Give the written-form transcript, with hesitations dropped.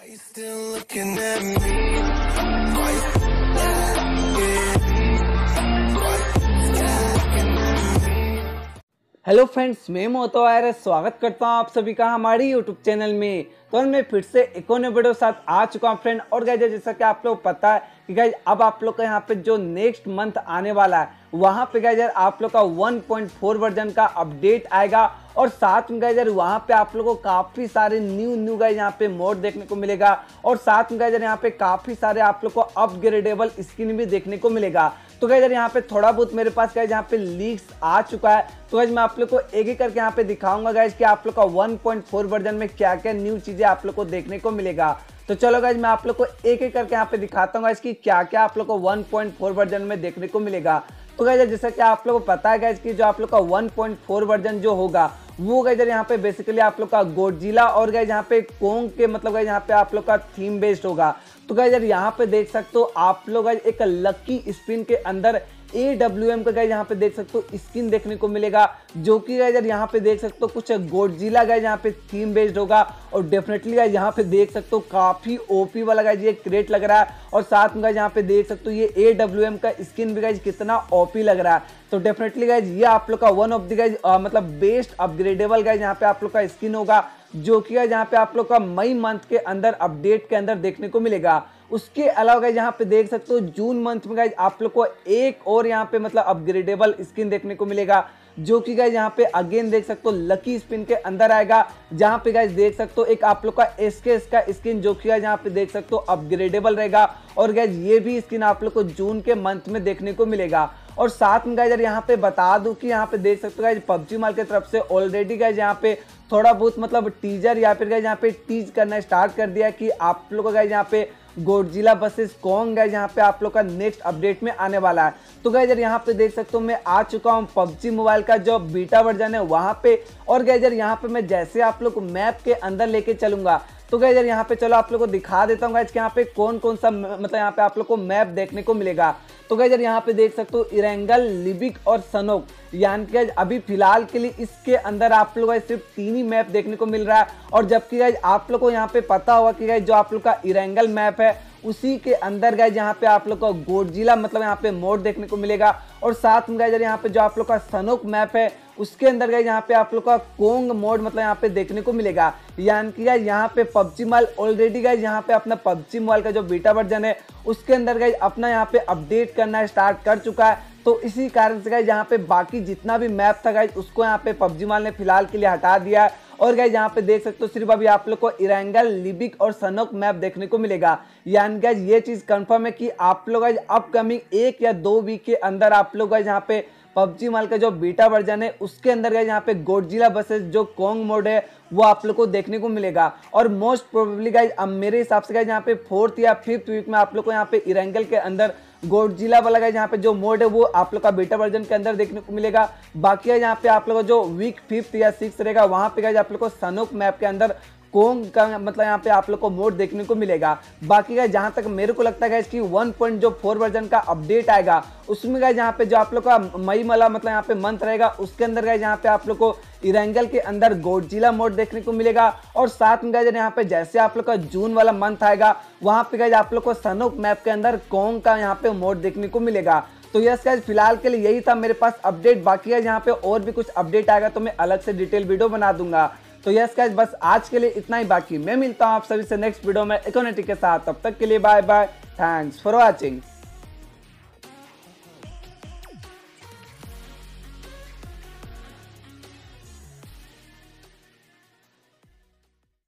Are you still looking at me? Why you looking at me? Hello friends, मैं मोतो virus स्वागत करता हूं आप सभी का हमारी यूट्यूब चैनल में। तो मैं फिर से एक और नए वीडियो साथ आ चुका हूं फ्रेंड। और गाइस जैसा कि आप लोग पता है कि गाइस अब आप लोग का यहाँ पे जो नेक्स्ट मंथ आने वाला है वहाँ पे गाइस आप लोग का 1.4 वर्जन का अपडेट आएगा। और साथ में गाइस वहाँ पे आप लोगों को काफी सारे न्यू गाइस यहाँ पे मोड देखने को मिलेगा। और साथ में गाइस यहाँ पे काफी सारे आप लोग को अपग्रेडेबल स्किन भी देखने को मिलेगा। तो गाइस यहाँ पे थोड़ा बहुत मेरे पास गाइस यहाँ पे लीक्स आ चुका है। तो गाइस मैं आप लोग को एक एक करके यहाँ पे दिखाऊंगा गाइस कि आप लोग का 1.4 वर्जन में क्या क्या न्यू चीजें आप लोग को देखने को मिलेगा। तो चलो गाइस मैं आप लोग को एक एक करके यहाँ पे दिखाता हूँ गाइस कि क्या क्या आप लोग को 1.4 वर्जन में देखने को मिलेगा। तो गाइस जैसा कि आप लोग को पता है गाइस कि जो आप लोग का 1.4 वर्जन जो होगा वो गाइस यहाँ पे बेसिकली आप लोग का गोडजिला और गाइस यहाँ पे कोंग के मतलब गाइस यहाँ पे आप लोग का थीम बेस्ड होगा। तो गाइस यहाँ पे देख सकते हो आप लोग गाइस एक लकी स्पिन के अंदर AWM का गाइस यहाँ पे देख सकते हो स्किन देखने को मिलेगा, जो कि गाइस यहाँ पे देख सकते हो कुछ गोडजिला गाइस यहाँ पे थीम बेस्ड होगा। और डेफिनेटली गाइस यहाँ पे देख सकते हो काफी ओपी वाला गाइस ये क्रेट लग रहा है। और साथ में गाइस यहाँ पे देख सकते हो ये AWM का स्किन भी गाइस कितना ओपी लग रहा है। तो डेफिनेटली गाइस ये आप लोग का वन ऑफ द गाइस मतलब बेस्ट अपग्रेडेबल गाइस यहाँ पे आप लोग का स्किन होगा, जो कि गाइस यहाँ पे आप लोग का मई मंथ के अंदर अपडेट के अंदर देखने को मिलेगा। उसके अलावा गाइस यहाँ पे देख सकते हो जून मंथ में गाइस आप लोग को एक और यहाँ पे मतलब अपग्रेडेबल स्किन देखने को मिलेगा, जो कि गाइस यहाँ पे अगेन देख सकते हो लकी स्पिन के अंदर आएगा। जहाँ पे गाइस देख सकते हो एक आप लोग का SKS का स्किन जो कि गाइस यहाँ पे देख सकते हो अपग्रेडेबल रहेगा। और गाइस ये भी स्किन आप लोग को जून के मंथ में देखने को मिलेगा। और साथ में गाइस यहाँ पे बता दूं कि यहाँ पे देख सकते हो गाइस PUBG माल की तरफ से ऑलरेडी गाइस यहाँ पे थोड़ा बहुत मतलब टीजर या फिर गाइस यहाँ पे टीज करना स्टार्ट कर दिया कि आप लोग को गाइस यहाँ पे गोडजिला वर्सेस कोंग गाइस यहाँ पे आप लोग का नेक्स्ट अपडेट में आने वाला है। तो गाइस यहाँ पे देख सकते हो मैं आ चुका हूँ PUBG मोबाइल का जो बीटा वर्जन है वहाँ पे। और गाइस यहाँ पे मैं जैसे आप लोग को मैप के अंदर लेके चलूंगा तो गाइस यहाँ पे चलो आप लोग को दिखा देता हूँ गाइस कि यहाँ पे कौन कौन सा मतलब यहाँ पे आप लोग को मैप देखने को मिलेगा। तो गाइस यहाँ पे देख सकते हो इरेंगल, लिबिक और सनोक, यानी कि अभी फिलहाल के लिए इसके अंदर आप लोग सिर्फ 3 ही मैप देखने को मिल रहा है। और जबकि गाइस आप लोग को यहाँ पे पता होगा कि गाइस जो आप लोग का इरेंगल मैप है उसी के अंदर गाइस यहाँ पे आप लोग को गोडजिला मतलब यहाँ पे मोड देखने को मिलेगा। और साथ में गाइस यहाँ पे जो आप लोग का सनोक मैप है उसके अंदर गाइस यहाँ पे आप लोग का कोंग मोड मतलब यहाँ पे देखने को मिलेगा। यानी कि गाइस यहाँ पे PUBG मोबाइल ऑलरेडी गाइस यहाँ पे अपना PUBG मोबाइल का जो बीटा वर्जन है उसके अंदर गाइस अपना यहाँ पे अपडेट करना स्टार्ट कर चुका है। तो इसी कारण से गाइस यहाँ पे बाकी जितना भी मैप था गाइस उसको यहाँ पे PUBG मोबाइल ने फिलहाल के लिए हटा दिया है। और गाइस यहाँ पे देख सकते हो सिर्फ अभी आप लोग को इरेंगल, लिबिक और सनोक मैप देखने को मिलेगा। यानी गाइस ये चीज कंफर्म है कि आप लोग गाइस अपकमिंग 1 या 2 वीक के अंदर आप लोग गाइस यहाँ पे PUBG मोबाइल का जो बीटा वर्जन है उसके अंदर गाइस यहाँ पे गोडजिला वर्सेस जो कोंग मोड है वो आप लोग को देखने को मिलेगा। और मोस्ट प्रोबेबली गाइस अब मेरे हिसाब से गाइस यहाँ पे 4th या 5th वीक में आप लोग को यहाँ पे इरेंगल के अंदर गोडजिला वाला गाइस यहाँ पे जो मोड है वो आप लोग का बीटा वर्जन के अंदर देखने को मिलेगा। बाकी यहाँ पे आप लोग जो वीक 5th या 6th रहेगा वहां पे गाइस आप लोग को सनोक मैप के अंदर कोंग का मतलब यहाँ पे आप लोग को मोड देखने को मिलेगा। बाकी गाइस जहां तक मेरे को लगता है गाइस कि 1.4 वर्जन का अपडेट आएगा उसमें गाइस यहाँ पे जो आप लोग का मई वाला मतलब यहाँ पे मंथ रहेगा उसके अंदर गाइस यहाँ पे आप लोग को इरेंगल के अंदर गोडजिला मोड देखने को मिलेगा। और साथ में गाइस यहाँ पे जैसे आप लोग का जून वाला मंथ आएगा वहां पे गाइस आप लोग को सनोक मैप के अंदर कोंग का यहाँ पे मोड देखने को मिलेगा। तो यस गाइस फिलहाल के लिए यही था मेरे पास अपडेट। बाकी गाइस यहाँ पे और भी कुछ अपडेट आएगा तो मैं अलग से डिटेल वीडियो बना दूंगा। तो यस गाइस बस आज के लिए इतना ही। बाकी मैं मिलता हूँ आप सभी से नेक्स्ट वीडियो में इकोनेटिक के साथ। तब तक के लिए bye bye, thanks for watching.